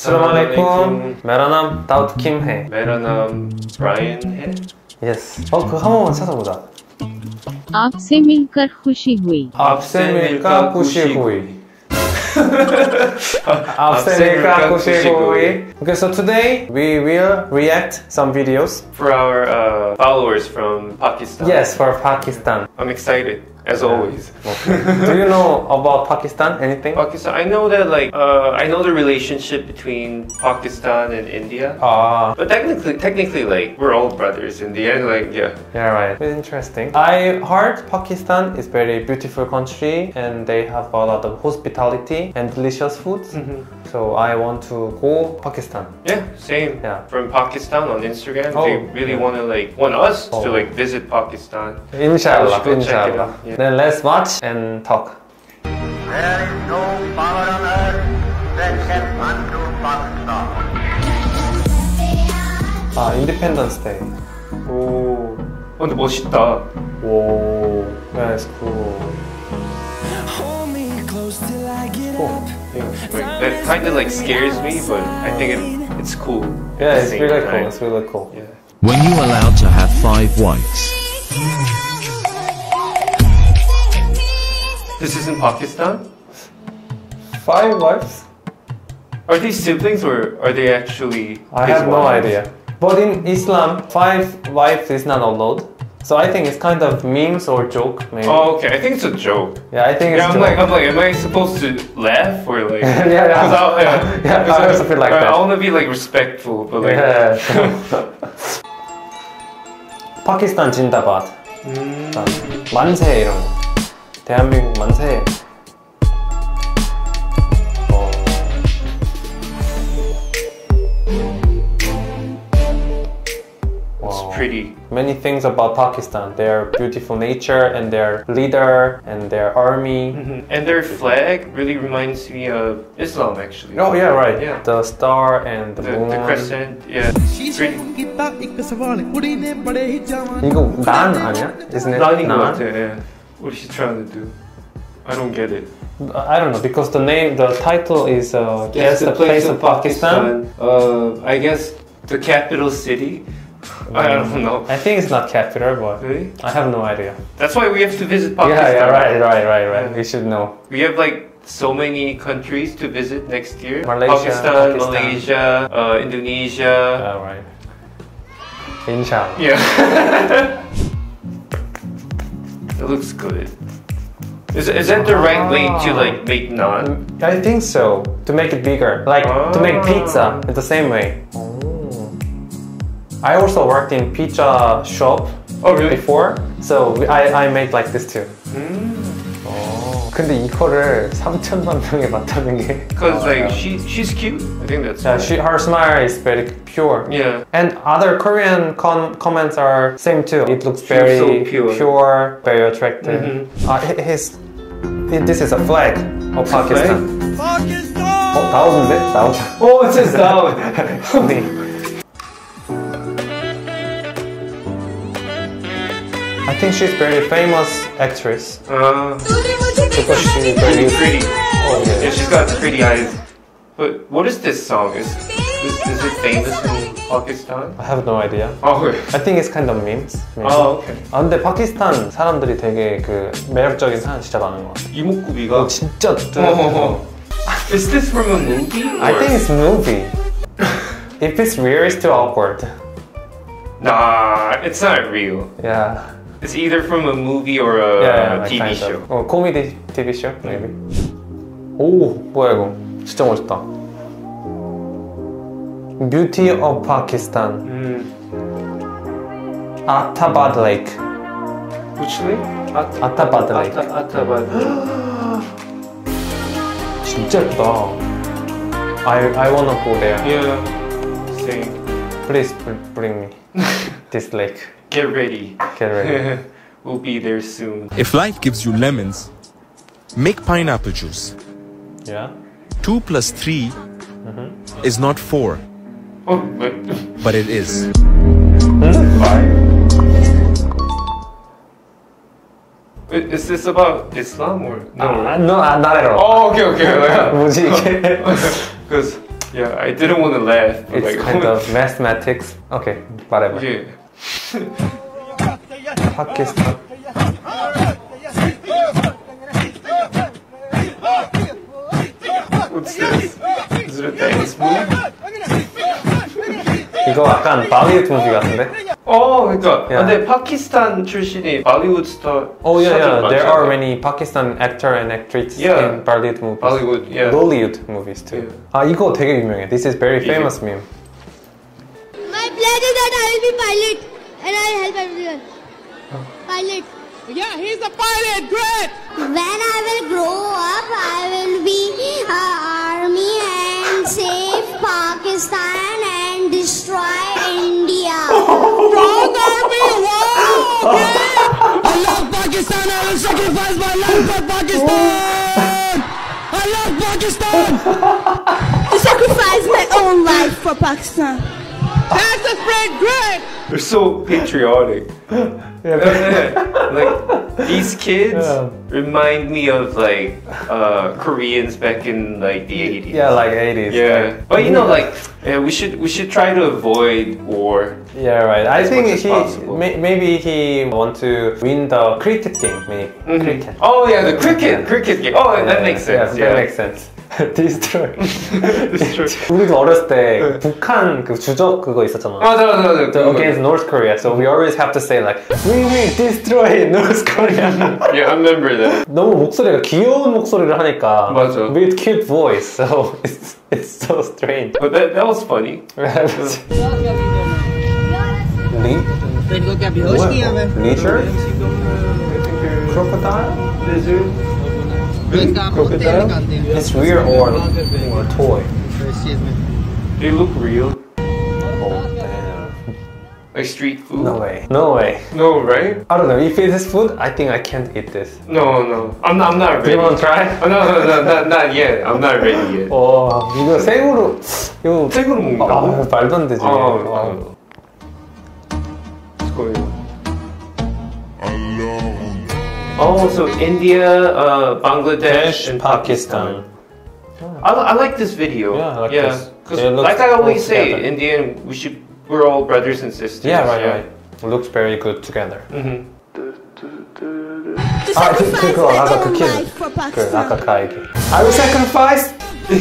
अस्सलाम वालेकुम. मेरा नाम दाऊद किम है. मेरा नाम ब्रायन है. Yes. 그거 한 번만 찾아보자. आपसे मिलकर खुशी हुई. आपसे मिलकर खुशी हुई. आपसे मिलकर खुशी हुई. Okay, so today we will react some videos For our followers from Pakistan. Yes, for Pakistan. I'm excited, as always. Do you know about Pakistan? Anything? Pakistan, I know that I know the relationship between Pakistan and India. But technically, like, we're all brothers in the end, like, yeah. Yeah, right. Interesting. I heard Pakistan is very beautiful country and they have a lot of hospitality and delicious foods. So I want to go Pakistan. Yeah, same. Yeah. From Pakistan on Instagram, Oh, they really want us Oh. to visit Pakistan. Inshallah, Go check it inshallah. out. Yeah. Then let's watch and talk. There is no power on earth that can undo Pakistan. Independence Day. 오, 근데 멋있다. Whoa, that's cool. Cool. Yeah, that kind of scares me, but I think it's cool. Yeah, at the it's same really time. cool. It's really cool. Yeah. When you allowed to have 5 wives? This is in Pakistan? 5 wives? Are these siblings or are they actually I his have no wives? idea. But in Islam, 5 wives is not allowed. So I think it's kind of memes or joke, maybe. Oh, okay. I think it's a joke. Yeah, I think it's Yeah, joke. I'm like, am I supposed to laugh or like? Yeah, yeah. 'Cause Yeah, I also feel like that. I want to be respectful, but like. Yeah. 파키스탄 진다바드. 만세 이런 거. 대한민국 만세. It's pretty. Many things about Pakistan. Their beautiful nature and their leader and their army. And their flag really reminds me of Islam, actually. Oh yeah, right. Yeah. The star and the moon. The crescent, yeah. Pretty. 이거 난 아니야? Isn't it? Lining 난? up to, yeah. What is she trying to do? I don't get it. I don't know because the title is guess the place of Pakistan. I guess the capital city. I don't know. I think it's not capital, but Really? I have no idea. That's why we have to visit Pakistan. Yeah, right. Yeah. You should know. We have so many countries to visit next year. Malaysia, Pakistan, Pakistan. Malaysia, Indonesia. Right. Inshallah. Yeah. It looks good. Is that the right way to make naan? I think so. To make it bigger, to make pizza in the same way. I also worked in pizza shop before, so I made like this too. 근데 이거를 3천만 명이 봤다는 게. Because she's cute. I think that's. Yeah, her smile is very pure. Yeah. And other Korean comments are same too. It looks She's very so pure. very attractive. This is a flag of Pakistan. 나오는데? 나오자. Oh, it says down. I think she's very famous actress. Because she's Pretty very pretty. Oh, yeah. Yeah, she's got pretty eyes. But what is this song? Is it famous in Pakistan? I have no idea. Oh, I think it's kind of memes. Maybe. oh okay. 근데 파키스탄 사람들이 되게 매력적인 사람 진짜 많은 것 같아. 이목구비가. 진짜. Is this from a movie? I or- think it's movie. If it's real, it's too awkward. Nah, it's not real. Yeah. It's either from a movie or a Yeah, TV kind show. of. 코미디 TV show, maybe. 오, 뭐야 이거? 진짜 멋있다. Beauty of Pakistan. Atabad Lake. Which lake? Atabad Lake. Atabad. 진짜 예쁘다. I wanna go there. Yeah. Same. Please bring me this lake. Get ready. Get ready. We'll be there soon. If life gives you lemons, make pineapple juice. Yeah. 2 plus 3 is not 4, Oh, wait. but it is. Is this about Islam or no? No, not at all. Oh, okay. 뭐지 이게? Because Yeah, I didn't want to laugh. It's like, kind of mathematics. Okay, whatever. Yeah. Pakistan. What's this? Is it a dance move? 이거 약간 발리우드 무비 같은데? 그러니까. Yeah. 근데 파키스탄 출신이 발리우드 스타. Oh yeah, yeah. There are 많잖아요. many Pakistan actor and actresses Yeah. in Bollywood movies. Bollywood, yeah. Bollywood movies too. 아 이거 되게 유명해. This is very famous meme. My plan is that I will be pilot and I'll help everyone. Pilot. Yeah, he's a pilot. Great. When I will grow up, I will be army and save Pakistan and destroy India. Strong army. Wow. Great. I love Pakistan. I will sacrifice my life for Pakistan. I love Pakistan. To sacrifice my own life for Pakistan. That's a friend. Great. They're so patriotic. Like these kids remind me of like Koreans back in like the 80s. Yeah, like 80s. Yeah, but you know, like we should try to avoid war. Yeah, right. I As think much as he possible. maybe he want to win the cricket game. Maybe cricket. Oh yeah, the cricket game. Oh, that makes sense. Yeah, that makes sense. Destroy. Destroy. 우리도 어렸을 때 북한 그 주적 그거 있었잖아. 맞아. Against North Korea, so we always have to say like we will destroy North Korea. Yeah, I remember that. 너무 목소리가 귀여운 목소리를 하니까 맞아. with cute voice, so it's so strange. But that was funny. Leisure? Crocodile? Crocodile? It's real or toy? They look real, Oh damn. like street food. No way. No way. No, right? I don't know. If it is food, I think I can't eat this. No. I'm not ready. Do you want to try? Oh, no, not yet. I'm not ready yet. 이거 생으로 이거 생으로 먹는다고? 말도 안 되지. What's going on? Oh, so India, Bangladesh, and Pakistan. I like this video. Yeah, I like yeah. this. Because It looks like I always close say, together. Indian, we're all brothers and sisters. Yeah, right. Looks very good together. Mm-hmm. To sacrifice 그거 my 아까 own 그 키. life for 그 Pakistan. 아까 그 얘기. I will sacrifice.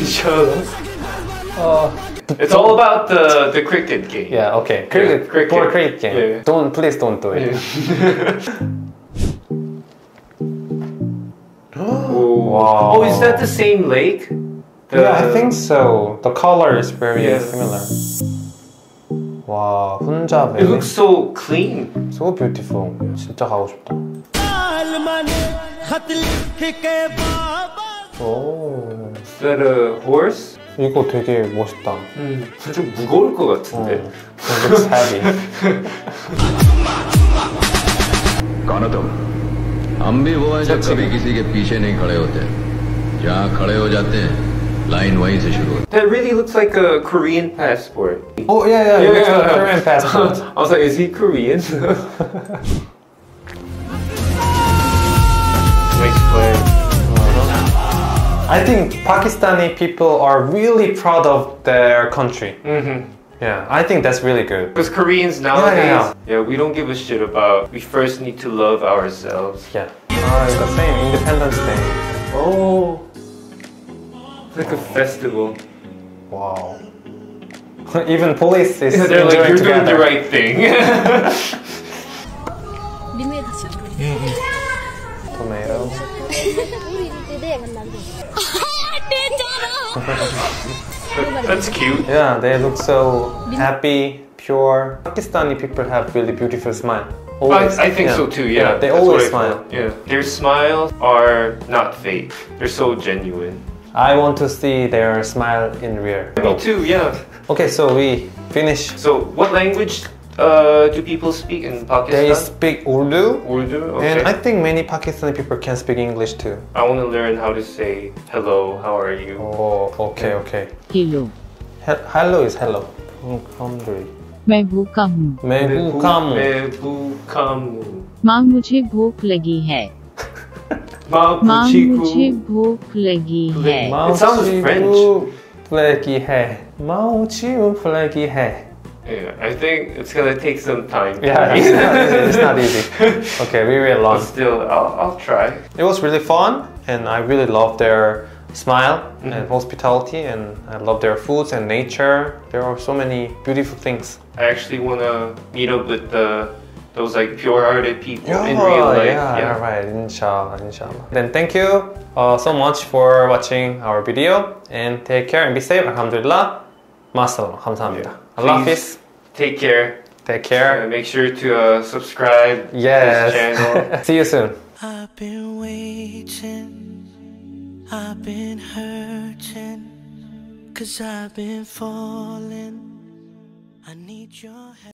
It's all about the cricket game. Yeah, okay. Cricket. For cricket game. Yeah. Please don't do it. Wow. Oh, is that the same lake? Yeah, I think so. The color is very Yeah. similar. 와, 혼자 It looks so clean. So beautiful. 진짜 가고 싶다. 오, Is that a horse? 이거 되게 멋있다. 좀 무거울 것 같은데. It looks heavy. कौन हो तुम? हम भी वो हैं जो कभी किसी के पीछे नहीं खड़े होते, जहाँ खड़े हो जाते हैं लाइन वहीं से शुरू होती है. That really looks like a Korean passport. Oh yeah, it looks like Korean passport. I was like, is he Korean? Nice play. I think Pakistani people are really proud of their country. Mm-hmm. Yeah, I think that's really good. Because Koreans nowadays, Yeah. we don't give a shit about. We first need to love ourselves. Yeah. It's the same Independence Day. Oh, it's like a festival. Wow. Even police is They're like, enjoying you're doing together. the right thing. Tomato. That's cute. Yeah, they look so happy, pure. Pakistani people have really beautiful smile. Always. I think so too, yeah. They That's always what I smile. felt. Yeah. Their smiles are not fake. They're so genuine. I want to see their smile in real. Me too, yeah. Okay, so we finish. So, what language do people speak in Pakistan? They speak Urdu. Urdu? Okay. And I think many Pakistani people can speak English too. I want to learn how to say hello, how are you? Oh, okay. Hello. Hello is hello. I'm hungry. मैं भूखा हूँ. मैं भूखा हूँ. मैं भूखा हूँ. माँ मुझे भूख लगी है. माँ माँ पूछी को- मुझे भूख लगी है. It sounds French. 플래기 해. 마우치우 플래기 해. Yeah, I think it's gonna take some time. Yeah, it's not easy. Okay, we will But learn. still, I'll try. It was really fun, and I really love their smile and hospitality, and I love their foods and nature. There are so many beautiful things. I actually wanna meet up with those like pure-hearted people in real life. Yeah, right. Inshallah, inshallah. Then thank you so much for watching our video, and take care and be safe. Alhamdulillah. Masalam. 감사합니다. Allah Hafiz. Take care. Take care. Make sure to subscribe to Yes. this channel. See you soon. I've been waiting, I've been hurting, 'cause I've been falling. I need your help.